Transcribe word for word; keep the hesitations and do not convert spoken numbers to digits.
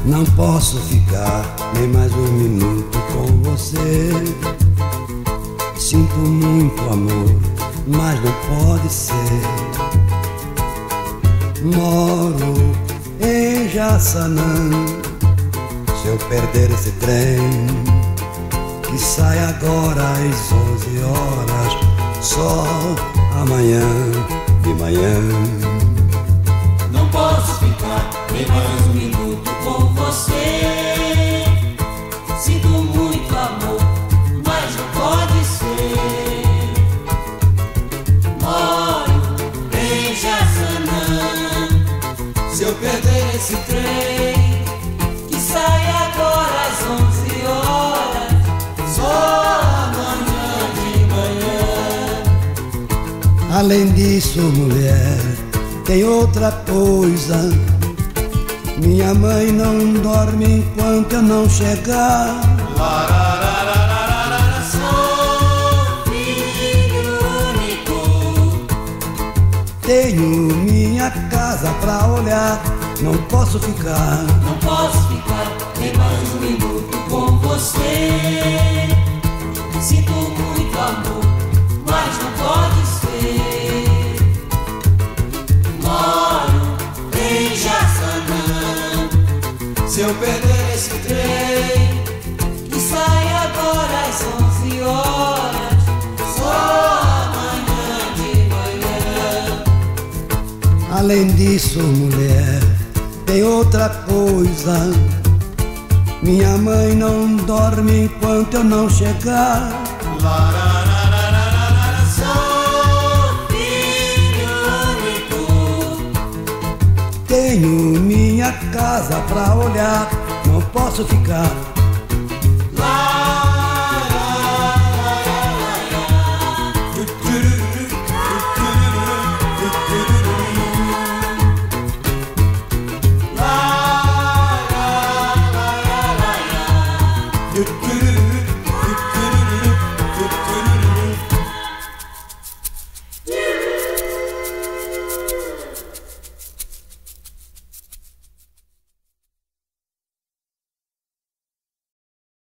Não posso ficar nem mais um minuto com você. Sinto muito amor, mas não pode ser. Moro em Jaçanã. Se eu perder esse trem que sai agora às onze horas, só amanhã de manhã. Não posso ficar nem mais um minuto com você. Sinto muito amor, mas não pode ser. Moro em Jaçanã. Se eu perder esse trem que sai agora às onze horas, só amanhã de manhã. Além disso, mulher, tem outra coisa. Minha mãe não dorme enquanto eu não chegar. Sou filho único. Tenho minha casa pra olhar. Não posso ficar. Não posso ficar nem mais um minuto com você. Sinto muito amor, mas não pode ser. Moro em Jaçanã. Se eu perder esse trem que sai agora às onze horas, só amanhã de manhã. Além disso, mulher, tem outra coisa. Minha mãe não dorme enquanto eu não chegar. Sou filho único. Tenho minha casa pra olhar. Não posso ficar.